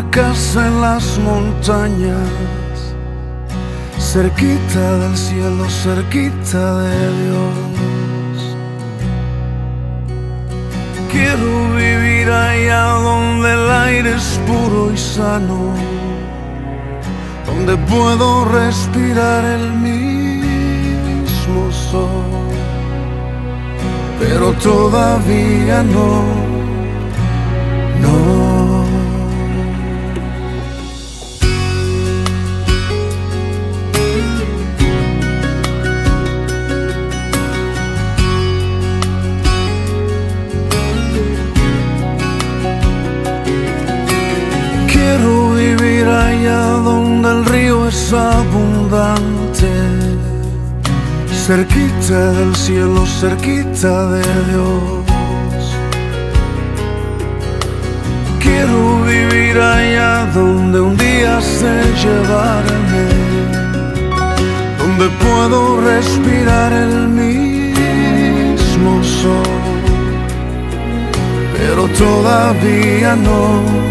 una casa en las montañas, cerquita del cielo, cerquita de Dios. Quiero vivir allá donde el aire es puro y sano, donde puedo respirar el mismo sol. Pero todavía no. Quiero vivir allá donde el río es abundante, cerquita del cielo, cerquita de Dios. Quiero vivir allá donde un día sé llevarme, donde puedo respirar el mismo sol. Pero todavía no.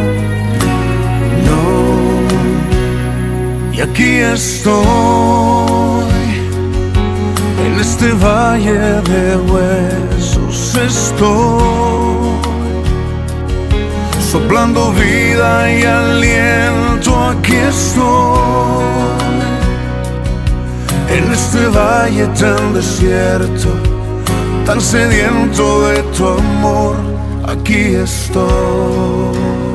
Y aquí estoy, en este valle de huesos estoy, soplando vida y aliento. Aquí estoy, en este valle tan desierto, tan sediento de tu amor. Aquí estoy.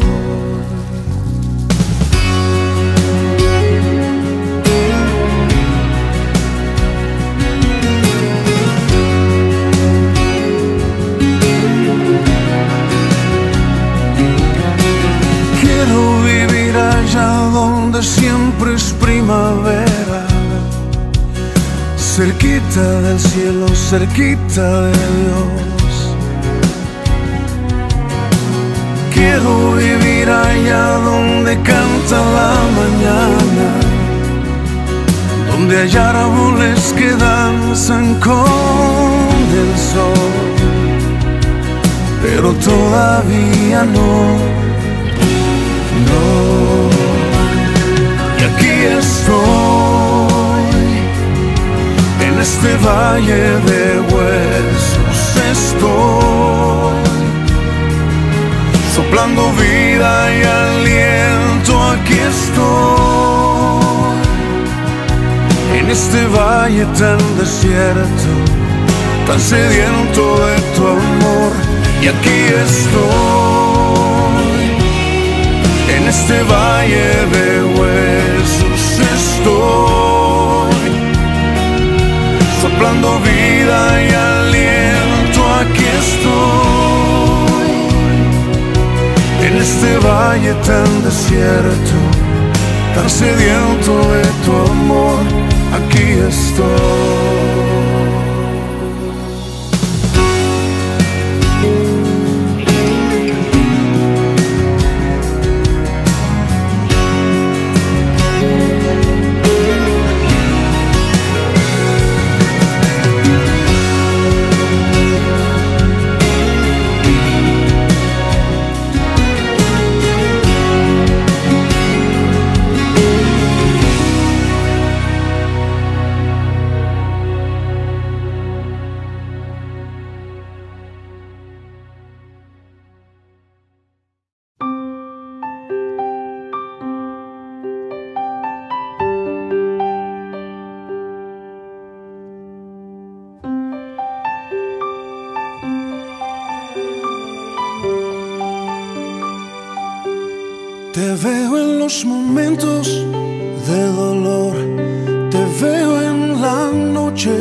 Donde siempre es primavera, cerquita del cielo, cerquita de Dios. Quiero vivir allá donde canta la mañana, donde hay árboles que danzan con el sol. Pero todavía no. Y aquí estoy, en este valle de huesos estoy, soplando vida y aliento. Aquí estoy, en este valle tan desierto, tan sediento de tu amor. Y aquí estoy, en este valle de huesos estoy, soplando vida y aliento. Aquí estoy, en este valle tan desierto, tan sediento de tu amor. Aquí estoy. Te veo en los momentos de dolor, te veo en la noche,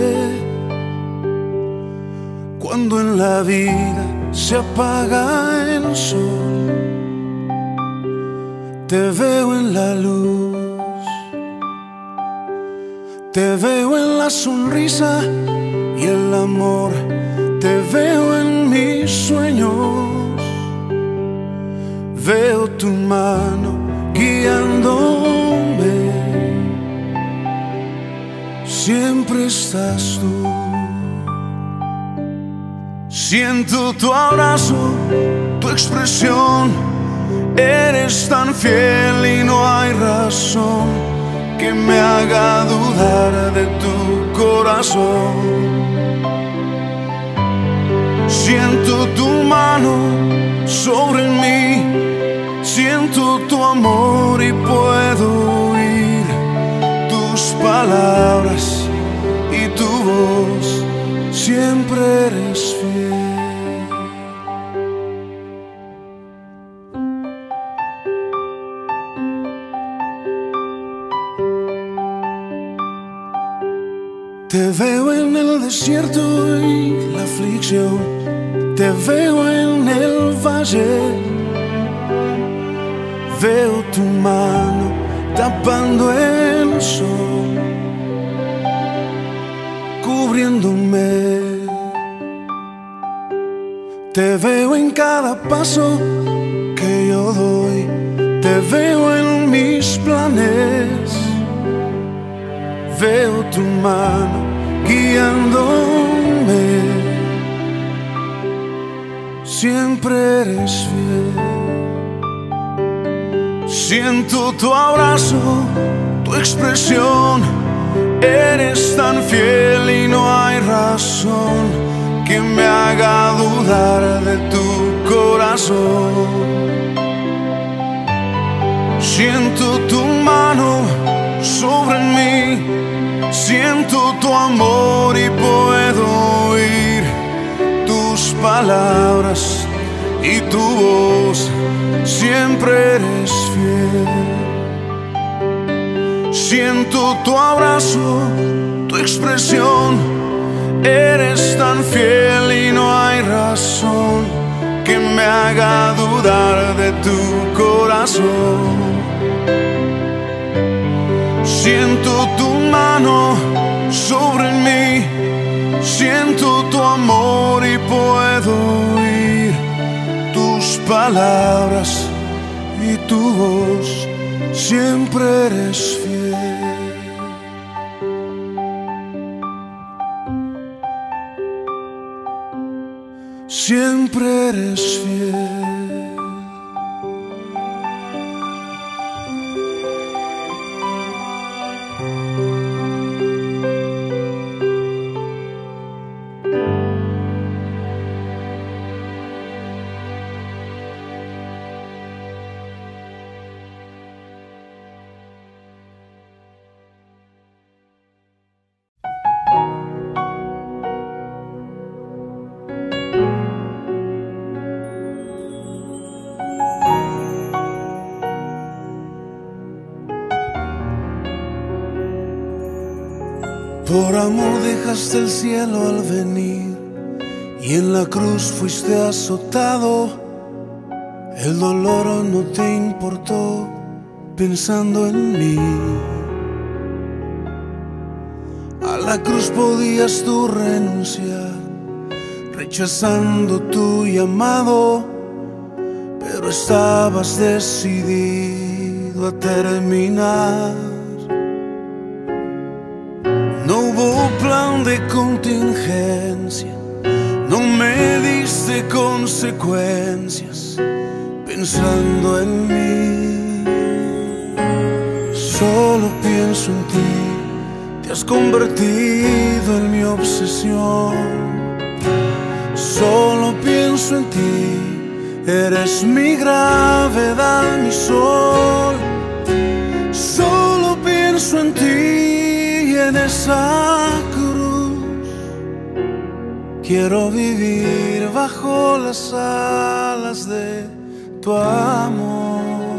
cuando en la vida se apaga el sol. Te veo en la luz, te veo en la sonrisa y el amor, te veo en mis sueños. Veo tu mano guiándome, siempre estás tú. Siento tu abrazo, tu expresión Eres tan fiel y no hay razón que me haga dudar de tu corazón. Siento tu mano sobre mí, siento tu amor y puedo oír tus palabras y tu voz, siempre eres fiel. Te veo en el desierto y la aflicción, te veo en el valle. Veo tu mano tapando el sol, cubriéndome. Te veo en cada paso que yo doy, te veo en mis planes. Veo tu mano guiándome, siempre eres fiel. Siento tu abrazo, tu expresión, eres tan fiel y no hay razón que me haga dudar de tu corazón. Siento tu mano sobre mí, siento tu amor y puedo oír tus palabras y tu voz, siempre eres fiel. Siento tu abrazo, tu expresión, eres tan fiel y no hay razón que me haga dudar de tu corazón. Siento tu mano sobre mí, siento tu amor y puedo oír tus palabras y tu voz, siempre eres fiel. Siempre eres fiel. Por amor dejaste el cielo al venir y en la cruz fuiste azotado. El dolor no te importó pensando en mí. A la cruz podías tú renunciar, rechazando tu llamado, pero estabas decidido a terminar. No hubo plan de contingencia, no me diste consecuencias pensando en mí. Solo pienso en ti, te has convertido en mi obsesión. Solo pienso en ti, eres mi gravedad, mi sol. Solo pienso en ti. En esa cruz quiero vivir bajo las alas de tu amor.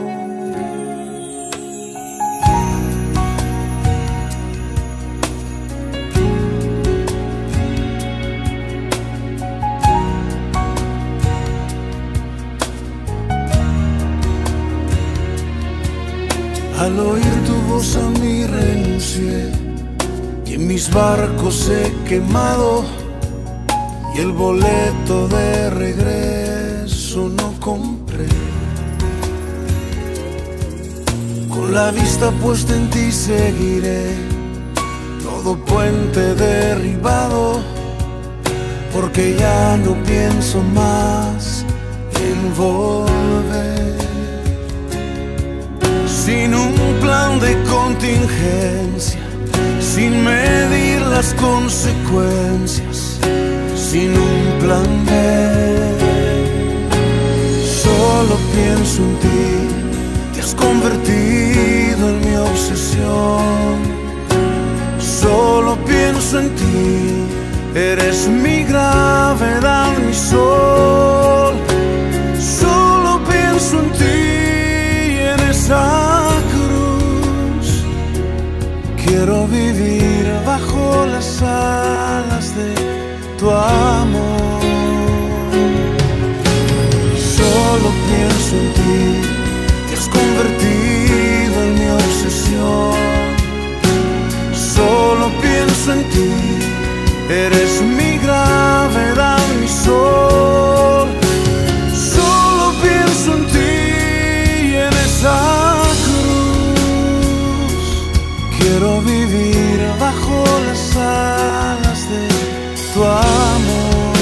Al oír tu voz a mí renuncié, y en mis barcos he quemado, y el boleto de regreso no compré. Con la vista puesta en ti seguiré, todo puente derribado, porque ya no pienso más en volver. sin un plan de contingencia, sin medir las consecuencias, sin un plan B. Solo pienso en ti, te has convertido en mi obsesión. Solo pienso en ti, eres mi gravedad, mi sol. Solo pienso en ti y en esa cruz. Quiero vivir bajo las alas de tu amor. Solo pienso en ti, te has convertido en mi obsesión. Solo pienso en ti, eres mi gravedad, mi sol. Solo pienso en ti y en esa cruz. Quiero vivir bajo las alas de tu amor.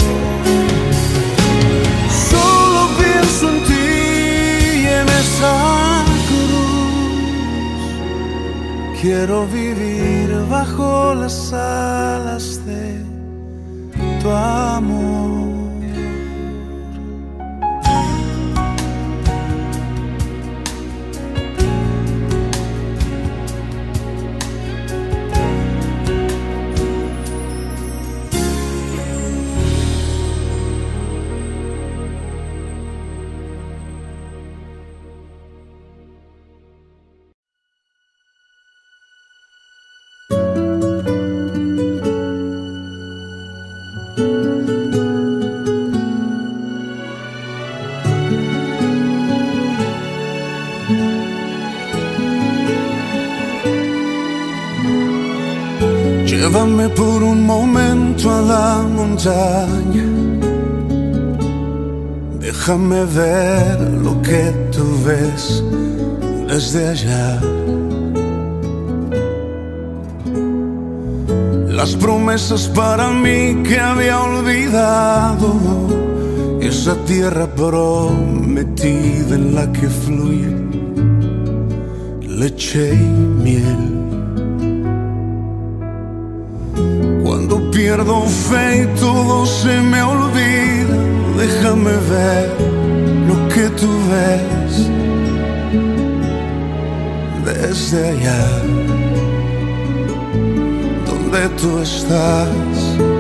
Solo pienso en ti y en esa cruz. Quiero vivir bajo las alas de tu amor. Llévame por un momento a la montaña, déjame ver lo que tú ves desde allá. Las promesas para mí que había olvidado, esa tierra prometida en la que fluye leche y miel. Cuando pierdo fe y todo se me olvida, déjame ver lo que tú ves desde allá, donde tú estás.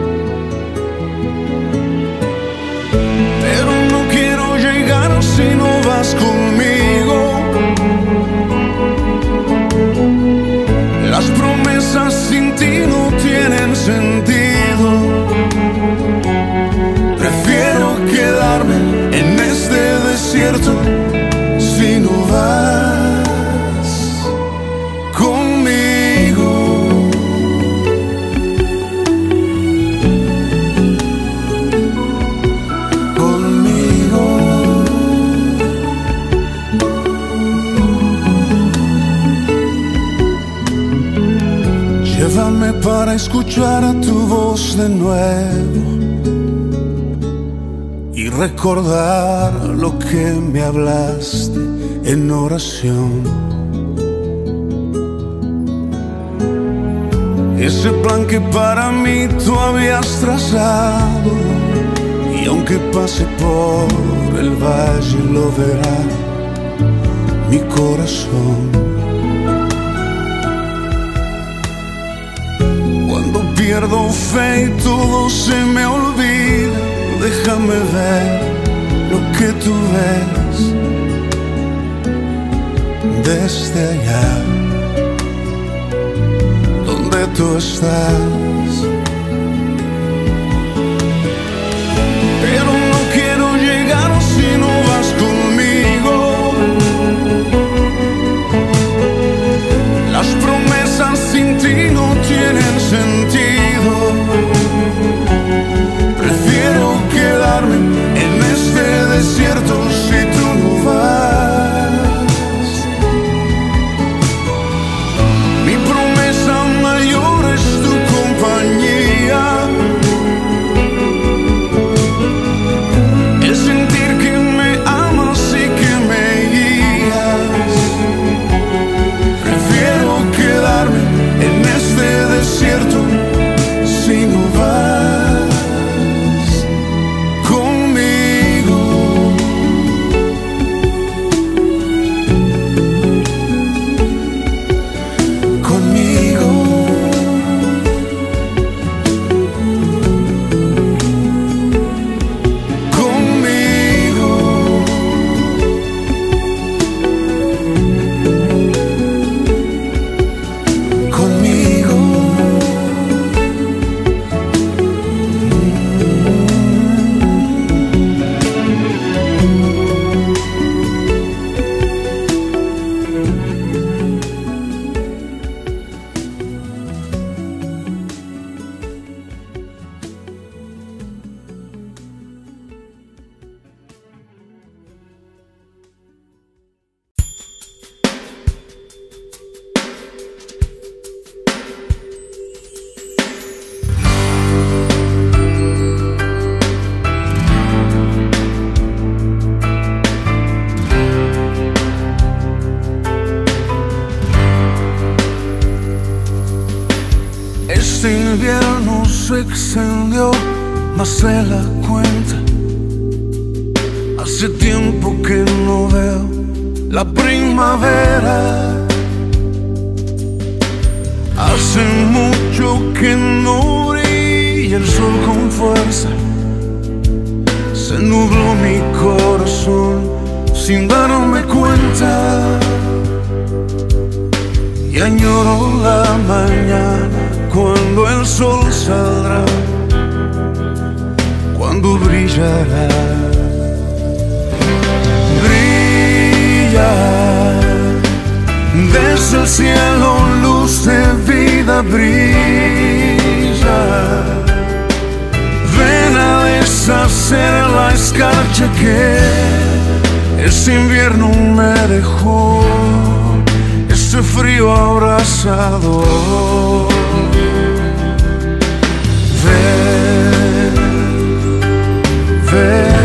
Pero no quiero llegar si no vas conmigo. Las promesas sin ti no tienen sentido. Prefiero quedarme en este desierto si no vas conmigo. Conmigo. Llévame para escuchar a tu voz de nuevo y recordar lo que me hablaste en oración. Ese plan que para mí tú habías trazado, y aunque pase por el valle lo verá mi corazón. Pierdo fe y todo se me olvida, déjame ver lo que tú ves desde allá, donde tú estás. Pero no quiero llegar si no vas conmigo. Las promesas sin ti no tienen sentido. Prefiero quedarme en este desierto si tú no vas. Mi promesa mayor es tu compañía. se extendió más de la cuenta. Hace tiempo que no veo la primavera. Hace mucho que no brilla el sol con fuerza. Se nubló mi corazón sin darme cuenta. Y añoro la mañana cuando el sol saldrá, cuando brillará. Brilla desde el cielo, luz de vida, brilla. Ven a deshacer la escarcha que este invierno me dejó, este frío abrasador. Ven, ven.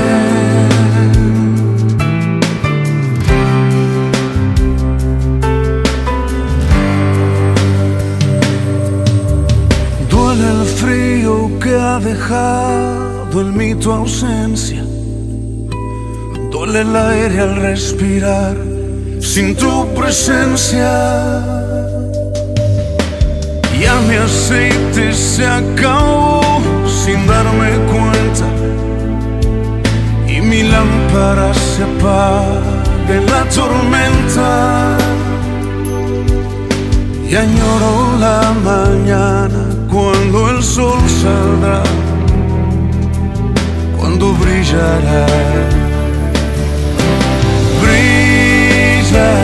Duele el frío que ha dejado en mí tu ausencia. Duele el aire al respirar sin tu presencia. Ya mi aceite se acabó sin darme cuenta, y mi lámpara se apaga en la tormenta. Y añoro la mañana cuando el sol saldrá, cuando brillará. Brilla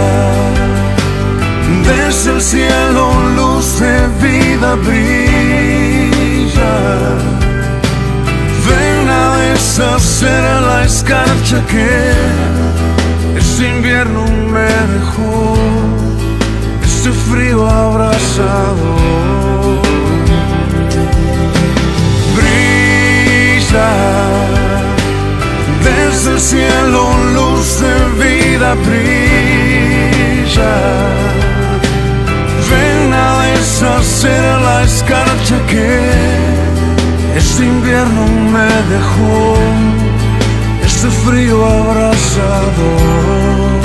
desde el cielo, luz de vida, brilla. Ven a deshacer la escarcha que este invierno me dejó, este frío abrasador. Brilla desde el cielo, luz de vida, brilla. Ven a deshacer la escarcha que este invierno me dejó, este frío abrasador.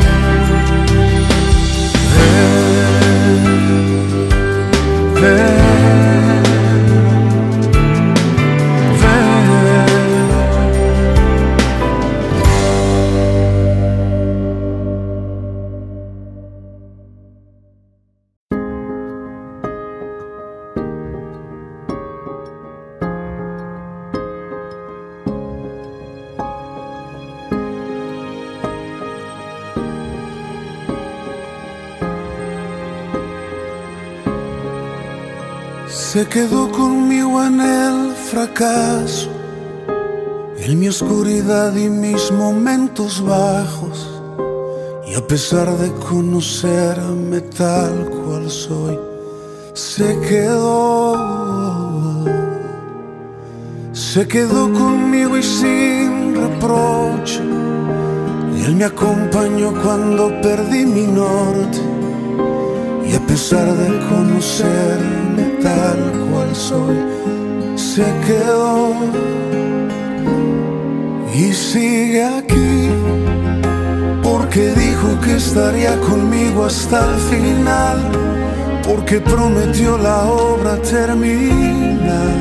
Ven, ven. Se quedó conmigo en el fracaso, en mi oscuridad y mis momentos bajos. Y a pesar de conocerme tal cual soy, se quedó conmigo y sin reproche. Él me acompañó cuando perdí mi norte. Y a pesar de conocerme tal cual soy, se quedó y sigue aquí, porque dijo que estaría conmigo hasta el final, porque prometió la obra terminar.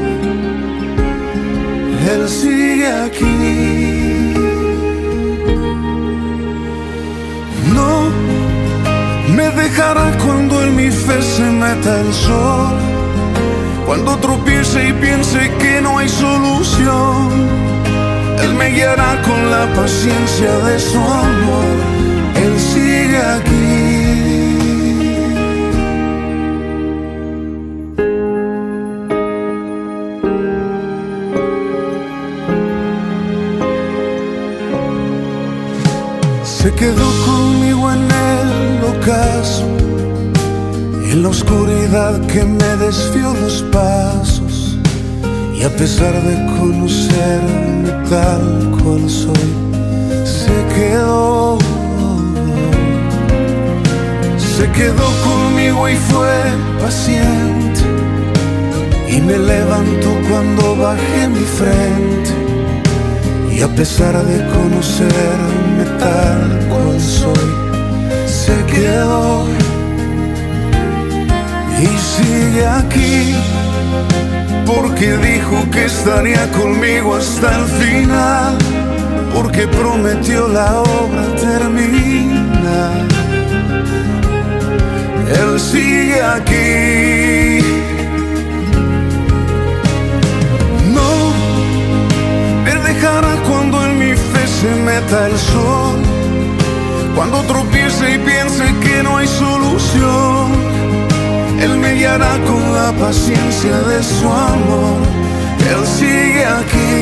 Él sigue aquí. No me dejará cuando en mi fe se meta el sol, cuando tropiece y piense que no hay solución. Él me guiará con la paciencia de su amor. Él sigue aquí. Se quedó conmigo en el ocaso, en la oscuridad que me desvió los pasos. Y a pesar de conocerme tal cual soy, se quedó conmigo y fue paciente. y me levanto cuando bajé mi frente. Y a pesar de conocerme tal cual soy, sé que doy y sigue aquí, porque dijo que estaría conmigo hasta el final, porque prometió la obra terminar. Él sigue aquí. No me dejará cuando en mi fe se meta el sol, cuando tropiece y piense que no hay solución. Él me guiará con la paciencia de su amor. Él sigue aquí.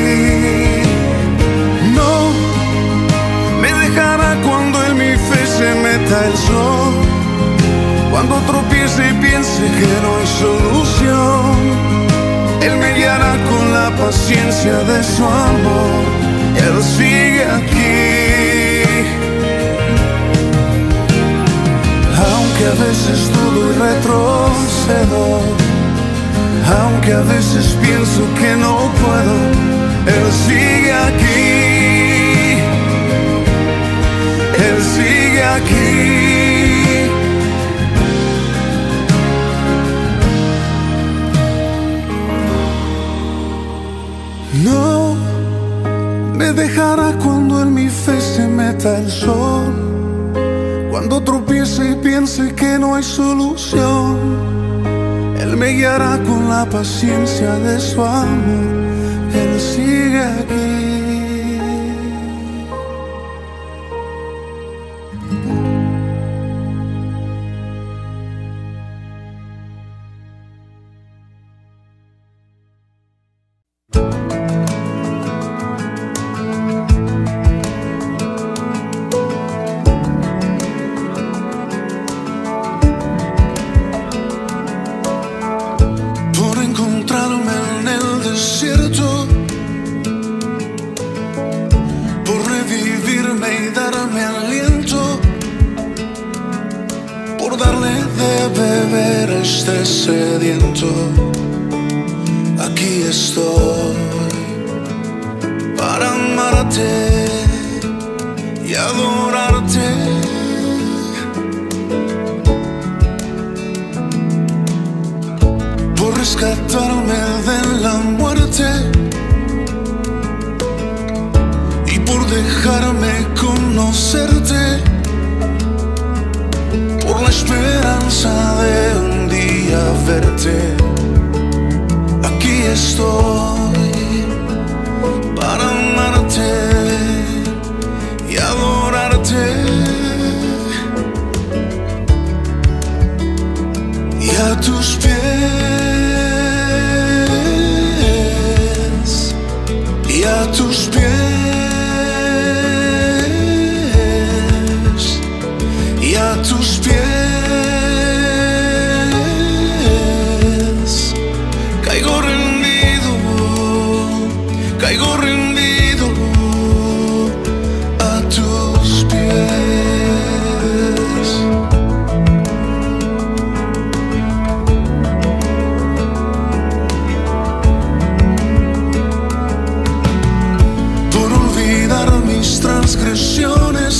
No me dejará cuando en mi fe se meta el sol, cuando tropiece y piense que no hay solución. Él me guiará con la paciencia de su amor. Él sigue aquí. Aunque a veces dudo y retrocedo, aunque a veces pienso que no puedo, Él sigue aquí. Él sigue aquí. No me dejará cuando en mi fe se meta el sol, cuando tropiece y piense que no hay solución. Él me guiará con la paciencia de su amor. Él sigue aquí. Sediento, aquí estoy para amarte y adorarte. Por rescatarme de la muerte y por dejarme conocerte, por la esperanza de un día verte. Aquí estoy para amarte y adorarte. Y a tus pies, y a tus pies, y a tus pies caigo rendido a tus pies. Por olvidar mis transgresiones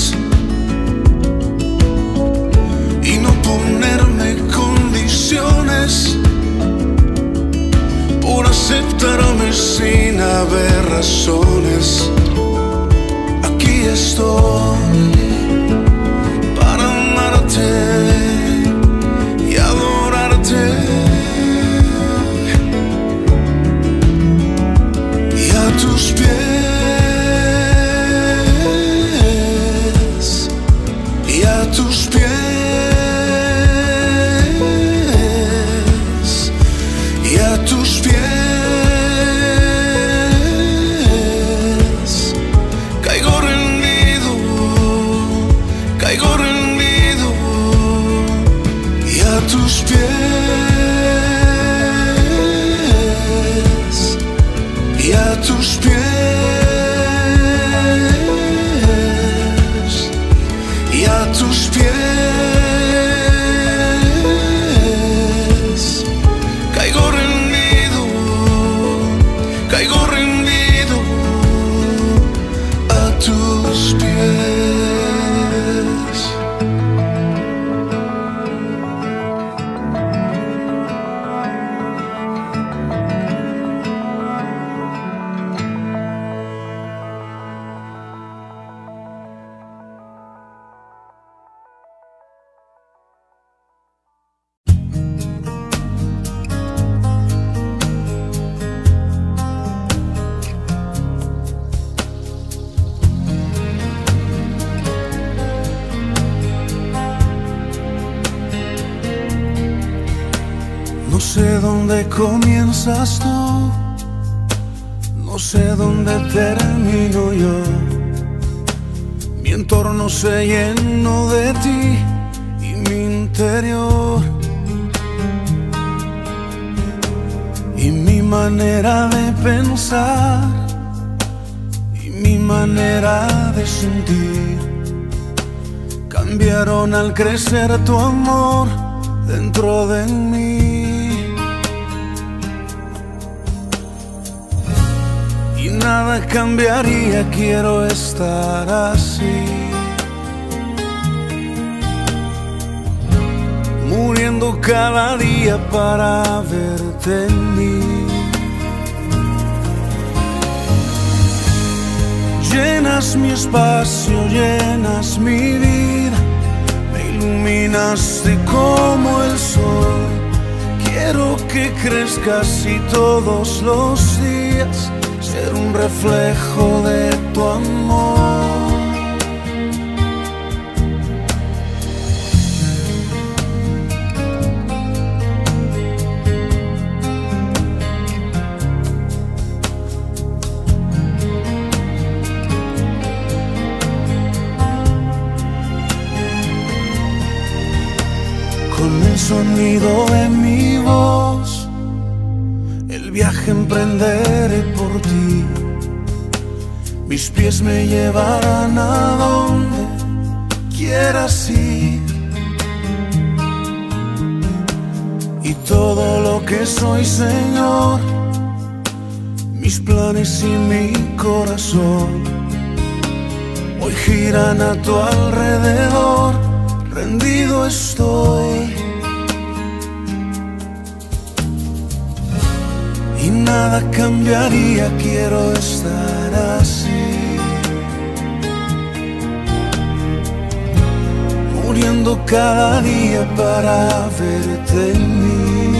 y no ponerme condiciones, por aceptarme sin haber razones. Aquí estoy para amarte y adorarte. Y a tus pies, y a tus pies, y a tus pies caigo rendido, caigo rendido. Y a tus pies, y a tus pies, y a tus pies caigo rendido, sé dónde comienzas tú, no sé dónde termino yo. Mi entorno se llenó de ti y mi interior. Y mi manera de pensar y mi manera de sentir cambiaron al crecer tu amor dentro de mí. Y nada cambiaría, quiero estar así, muriendo cada día para verte en mí. Llenas mi espacio, llenas mi vida, me iluminaste como el sol. Quiero que crezcas y todos los días ser un reflejo de tu amor. Con el sonido de mi voz, el viaje emprenderé por ti. Mis pies me llevarán a donde quieras ir. Y todo lo que soy, Señor, mis planes y mi corazón, hoy giran a tu alrededor. Rendido estoy y nada cambiaría, quiero estar así, muriendo cada día para verte en mí.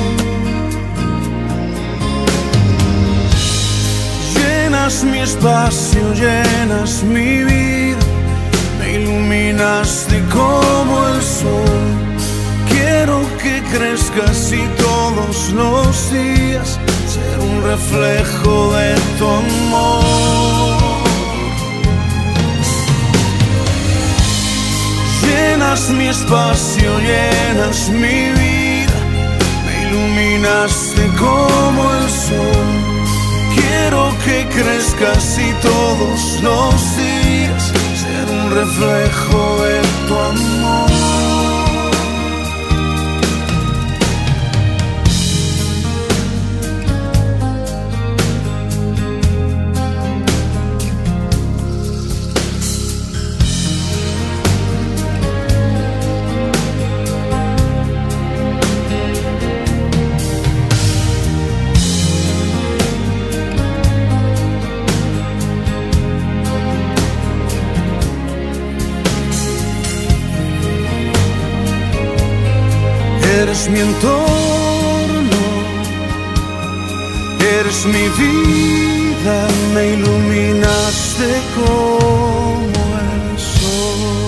Llenas mi espacio, llenas mi vida, me iluminaste como el sol. Quiero que crezcas y todos los días ser un reflejo de tu amor. Llenas mi espacio, llenas mi vida, me iluminaste como el sol. Quiero que crezcas y todos los días ser un reflejo de tu amor. Eres mi entorno, eres mi vida, me iluminaste como el sol.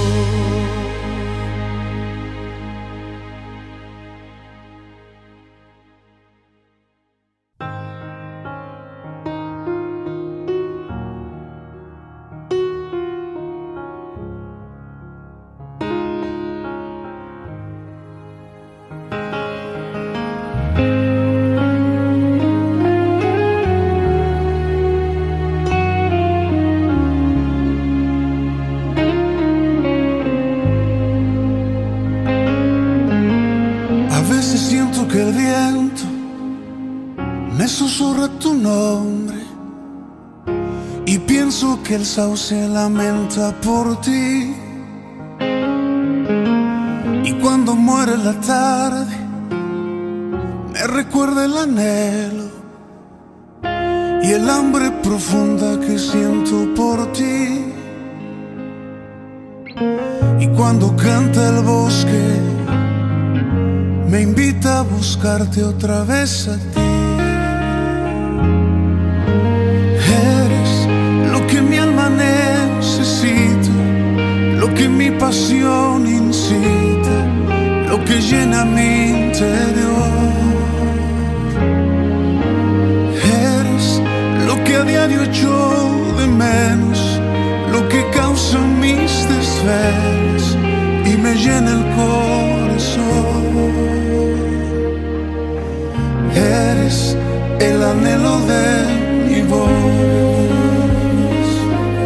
Siento que el viento me susurra tu nombre y pienso que el sauce lamenta por ti. Y cuando muere la tarde me recuerda el anhelo y el hambre profunda que siento por ti. Y cuando canta el bosque me invita a buscarte otra vez a ti. Eres lo que mi alma necesita, lo que mi pasión incita, lo que llena mi interior. a diario echo de menos, lo que causa mis desvelos y me llena el corazón. Eres el anhelo de mi voz.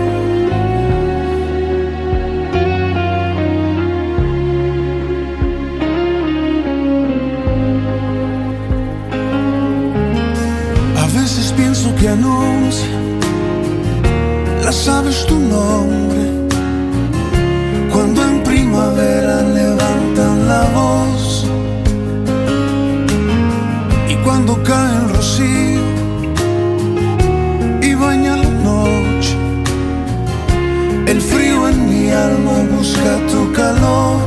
A veces pienso que anuncia las aves tu nombre, cuando en primavera levantan la voz, y cuando cae el rocío y baña la noche, el frío en mi alma busca tu calor,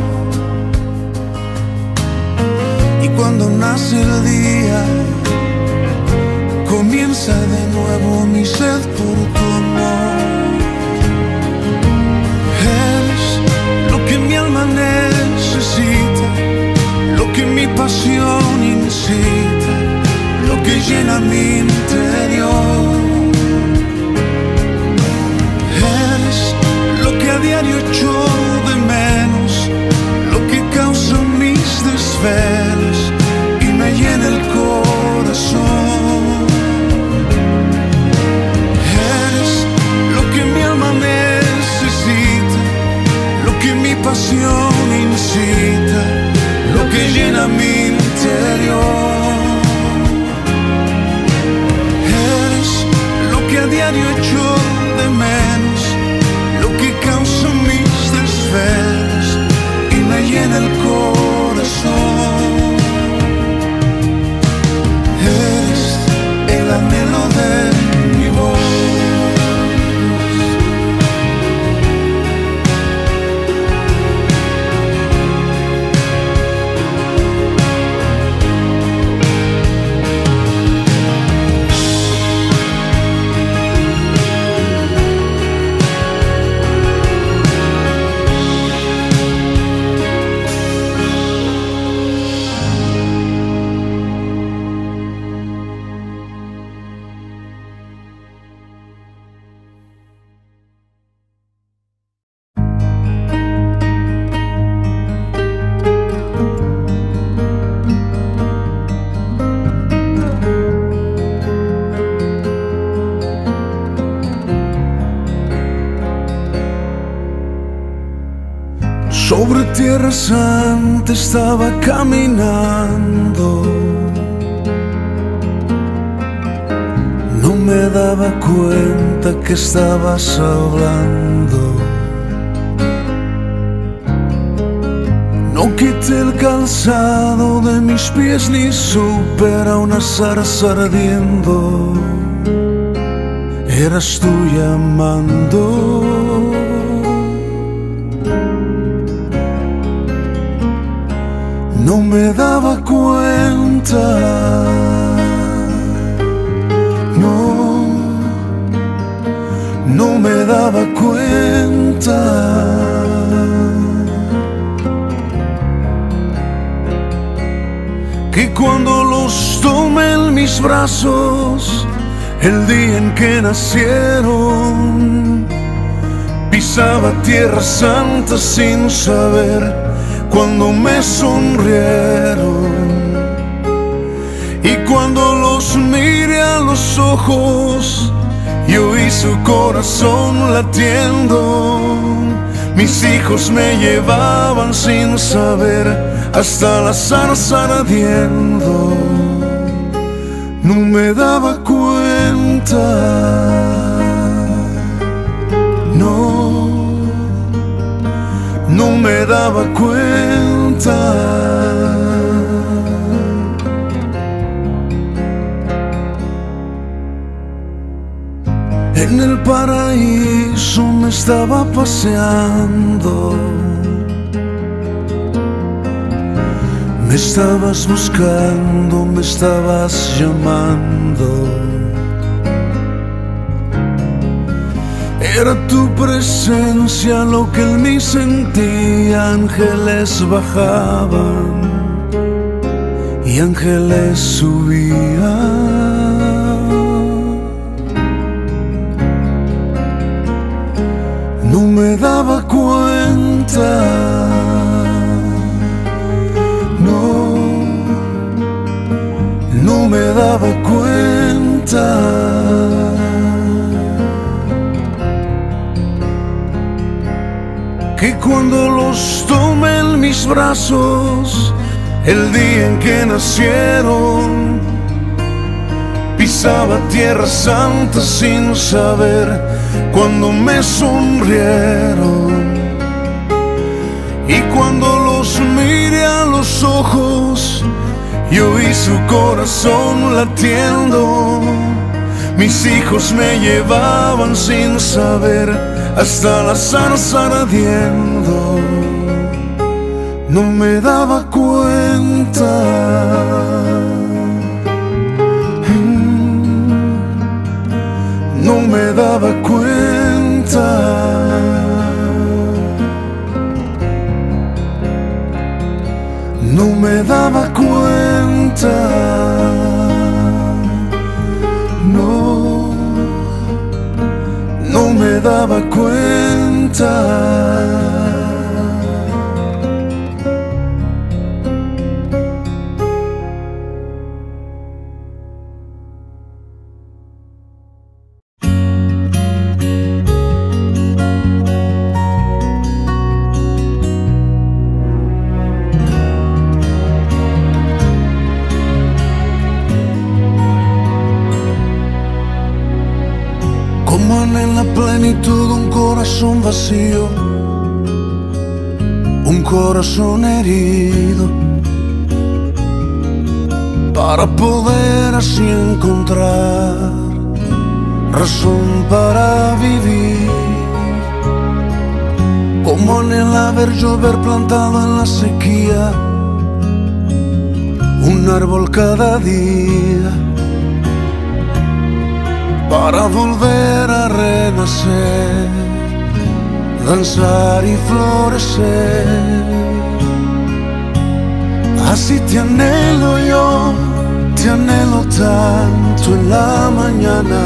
y cuando nace el día comienza de nuevo mi sed por tu amor. Eres lo que mi alma necesita, lo que mi pasión incita, lo que llena mi interior. Eres lo que a diario echo de menos, lo que causa mis desvelos y me llena el corazón. Eres lo que mi alma necesita, lo que mi pasión incita, lo que llena mi interior. Eres lo que a diario echo de menos, lo que causa mis desvelos y me llena el corazón. Eres el anhelo de mi voz. Sobre tierra santa estaba caminando, no me daba cuenta que estabas hablando. No quité el calzado de mis pies ni supe a una zarza ardiendo. Eras tú llamando. No me daba cuenta, no me daba cuenta. Que cuando los tomé en mis brazos, el día en que nacieron, pisaba tierra santa sin saber cuando me sonrieron, y cuando los miré a los ojos y oí su corazón latiendo, mis hijos me llevaban sin saber hasta la zarza ardiendo. No me daba cuenta, no me daba cuenta. En el paraíso me estaba paseando, me estabas buscando, me estabas llamando. Era tu presencia lo que en mí sentía. Ángeles bajaban y ángeles subían. me daba cuenta, no me daba cuenta que cuando los tomé en mis brazos el día en que nacieron, pisaba tierra santa sin saber cuando me sonrieron. Y cuando los miré a los ojos, yo vi su corazón latiendo. Mis hijos me llevaban sin saber hasta la zarza ardiendo. No me daba cuenta, no me daba cuenta, no me daba cuenta, no me daba cuenta. En la plenitud un corazón vacío, un corazón herido, para poder así encontrar razón para vivir. Como anhela ver llover plantado en la sequía, un árbol cada día, para volver a renacer, danzar y florecer. Así te anhelo yo, te anhelo tanto en la mañana.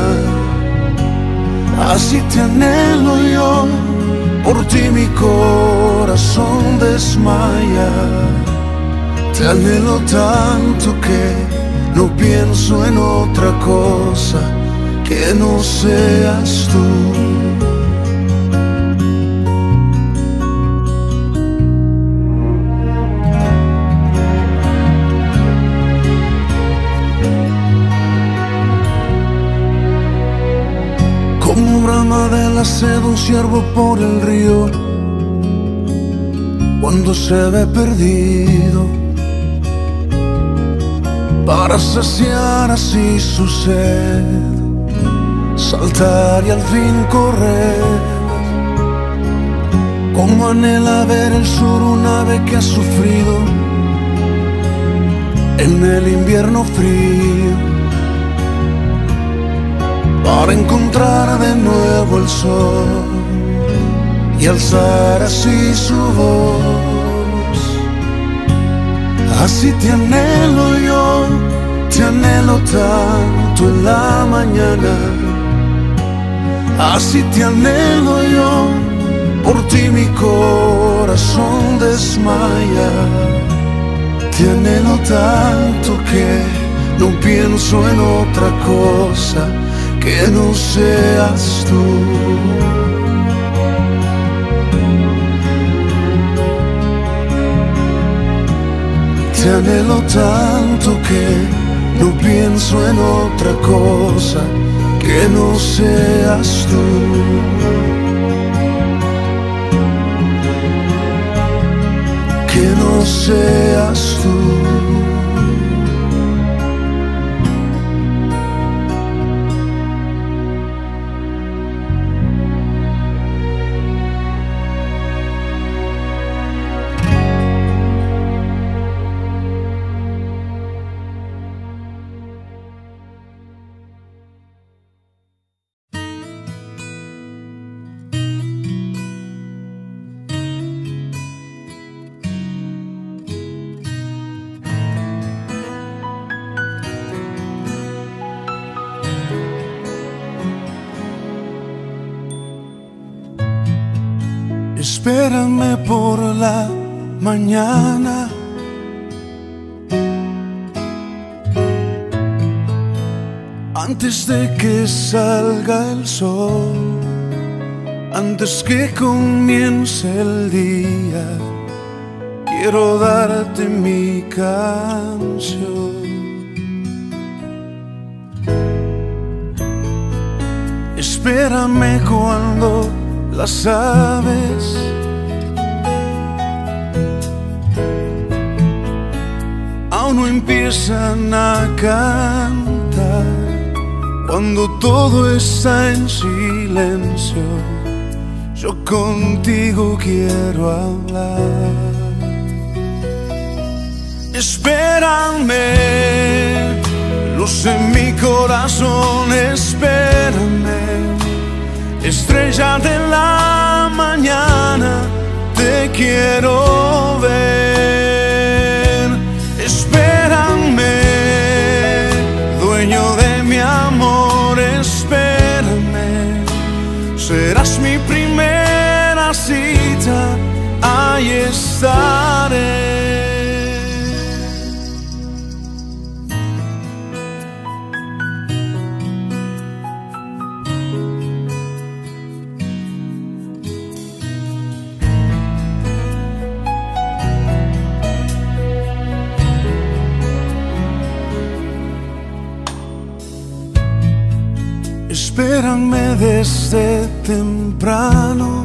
Así te anhelo yo, por ti mi corazón desmaya. Te anhelo tanto que no pienso en otra cosa que no seas tú. Como brama de la sed un ciervo por el río, cuando se ve perdido, para saciar así su sed, saltar y al fin correr. Como anhela ver el sur un ave que ha sufrido en el invierno frío, para encontrar de nuevo el sol y alzar así su voz. Así te anhelo yo, te anhelo tanto en la mañana. Así te anhelo yo, por ti mi corazón desmaya. Te anhelo tanto que no pienso en otra cosa que no seas tú. Te anhelo tanto que no pienso en otra cosa que no seas tú. Que no seas tú. Espérame por la mañana, antes de que salga el sol, antes que comience el día, quiero darte mi canción. Espérame cuando las aves aún no empiezan a cantar, cuando todo está en silencio, yo contigo quiero hablar. Espérame, lo sé en mi corazón, espérame, estrella de la mañana, te quiero ver. Espérame, dueño de mi amor, espérame, serás mi primera cita, ahí estaré. Espérame desde temprano,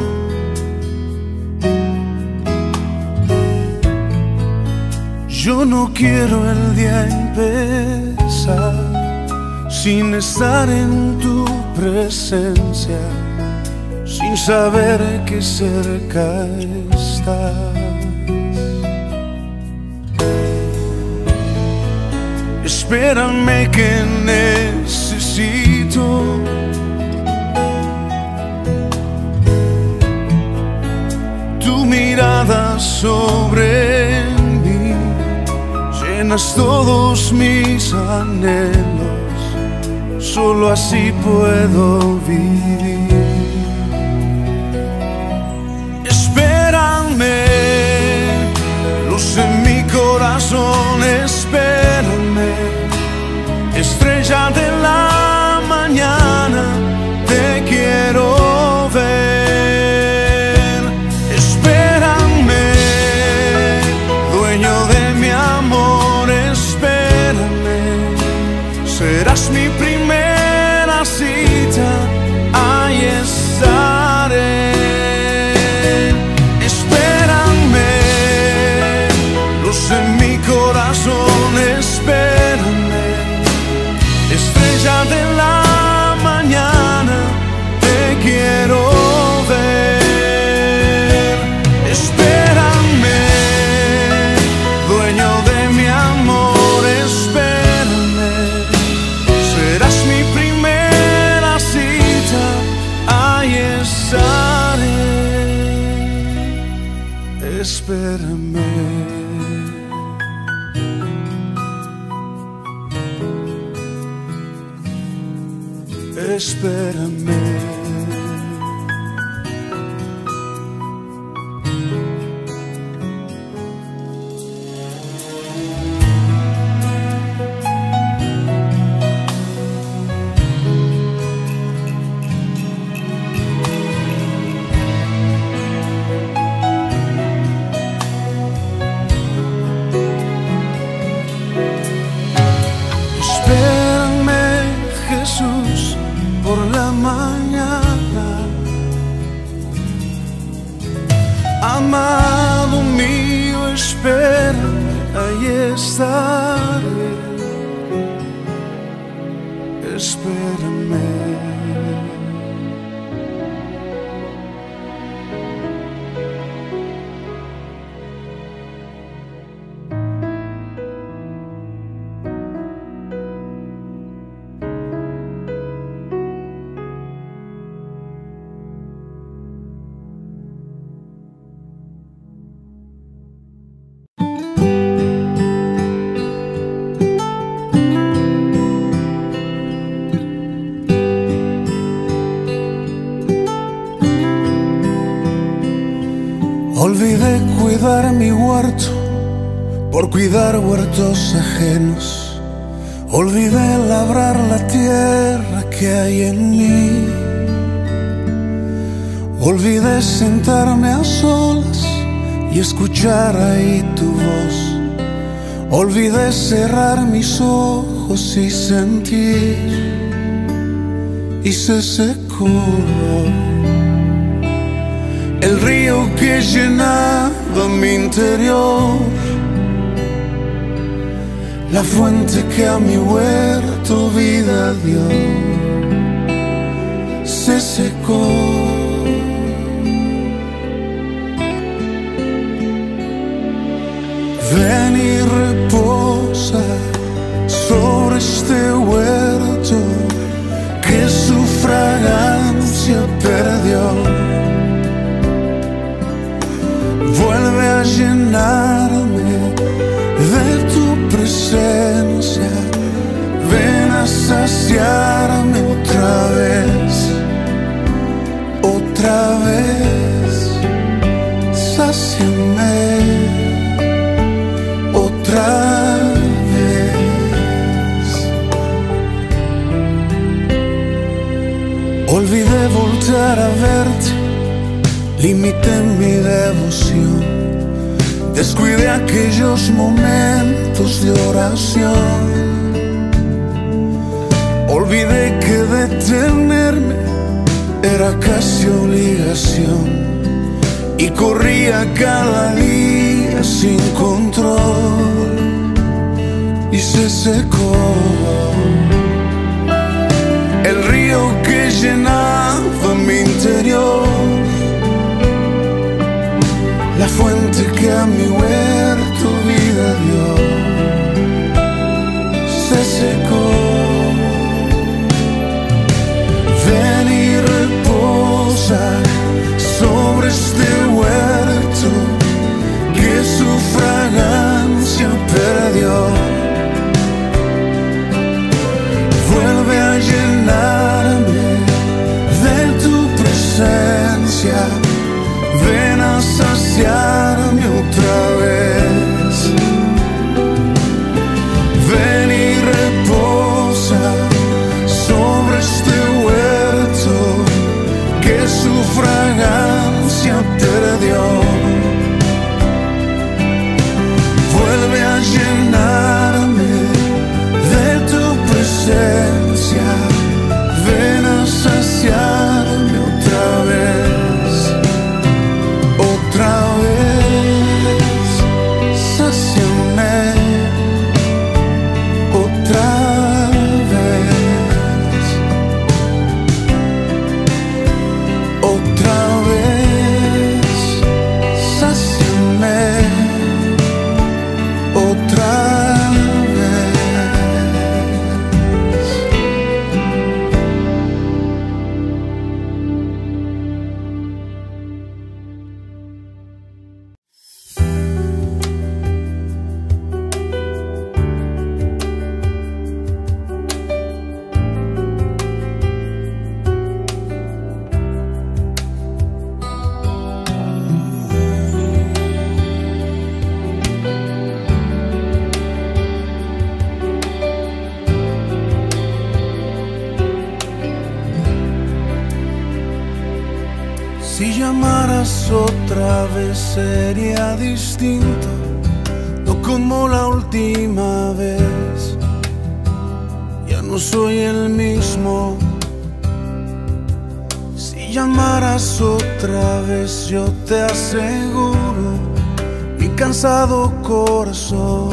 yo no quiero el día empezar sin estar en tu presencia, sin saber que cerca estás. Espérame que necesito tu mirada sobre mí, llenas todos mis anhelos, solo así puedo vivir. Espérame, lo sé en mi corazón, espérame, estrella de la mañana, te quiero ver. Espérame, dueño de mi amor, espérame, serás mi primera cita, ahí estaré. Espérame, lo sé en mi corazón, espérame, estrella de la mañana, te quiero ver. Espérame, dueño de mi amor, espérame, serás mi primera cita, ahí estaré. Espérame. Espérame. Espérame, Jesús, por la mañana. Amado mío, espérame, ahí estaré. Espérame. Olvidé cuidar mi huerto por cuidar huertos ajenos. Olvidé labrar la tierra que hay en mí. Olvidé sentarme a solas y escuchar ahí tu voz. Olvidé cerrar mis ojos y sentir, y se secó el río que llenaba mi interior, la fuente que a mi huerto vida dio, se secó. Ven y reposa sobre este huerto que su fragancia perdió. Vuelve a llenarme de tu presencia. Ven a saciarme otra vez, otra vez. Sáciame otra vez. Olvidé voltear a verte, limité mi devoción, descuidé aquellos momentos de oración. Olvidé que detenerme era casi obligación y corría cada día sin control, y se secó el río que llenaba mi interior, la fuente que a mi huerto vida dio, se secó. Ven y reposa sobre este huerto que su fragancia perdió. Vuelve a llenarme de tu presencia. Ven a saciarme otra vez. Ven y reposa sobre este huerto que su fragancia perdió. Vuelve a llenarme de tu presencia. Ven a saciarme otra vez, otra vez. Sáciame otra vez, otra vez. Sáciame otra vez. Si llamaras otra vez sería distinto, no como la última vez. Ya no soy el mismo. Si llamaras otra vez yo te aseguro, mi cansado corazón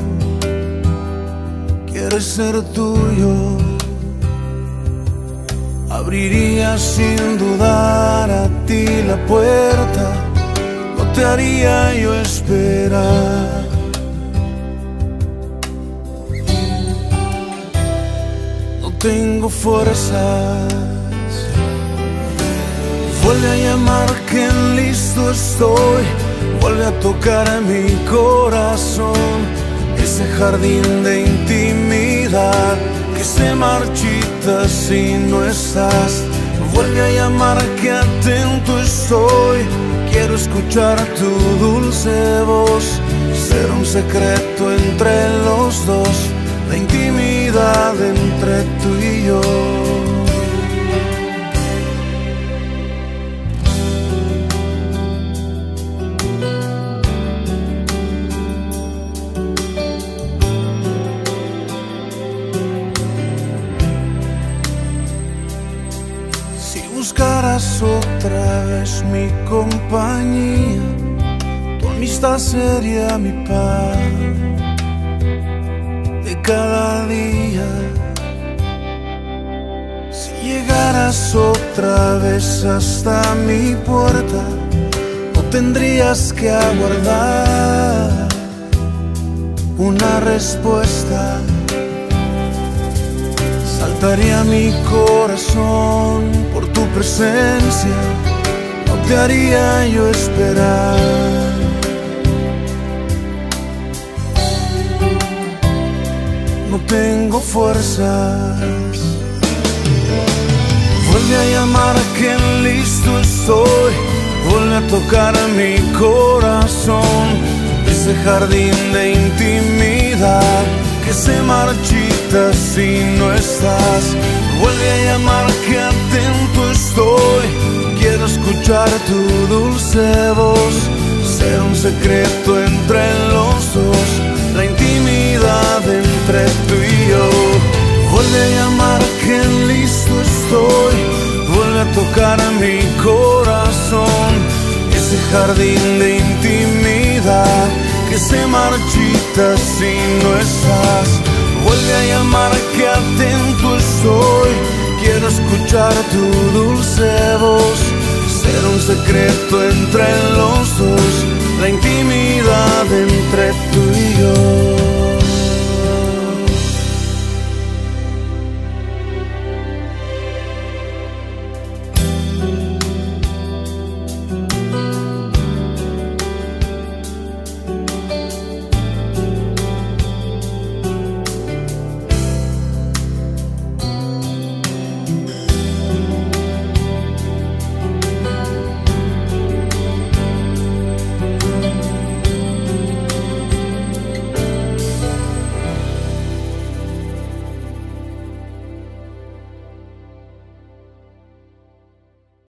quiere ser tuyo. Abriría sin dudar a ti la puerta, no te haría yo esperar. No tengo fuerzas, vuelve a llamar que listo estoy. Vuelve a tocar mi corazón, ese jardín de intimidad que se marchita si no estás. Vuelve a llamar que atento estoy. Quiero escuchar tu dulce voz. Ser un secreto entre los dos, la intimidad entre tú y yo. Si buscaras otra vez mi compañía, tu amistad sería mi pan de cada día. Si llegaras otra vez hasta mi puerta, no tendrías que aguardar una respuesta. Saltaría mi corazón por tu presencia, no te haría yo esperar. No tengo fuerzas. Vuelve a llamar que listo estoy. Vuelve a tocar mi corazón. Ese jardín de intimidad que se marchita si no estás. Vuelve a llamar que atento estoy. Quiero escuchar tu dulce voz. Ser un secreto entre los dos, la intimidad entre tú y yo. Vuelve a llamar que listo estoy. Vuelve a tocar mi corazón. Ese jardín de intimidad que se marchita si no estás. Vuelve a llamar que atento estoy. Quiero escuchar tu dulce voz. Ser un secreto entre los dos, la intimidad entre tú y yo.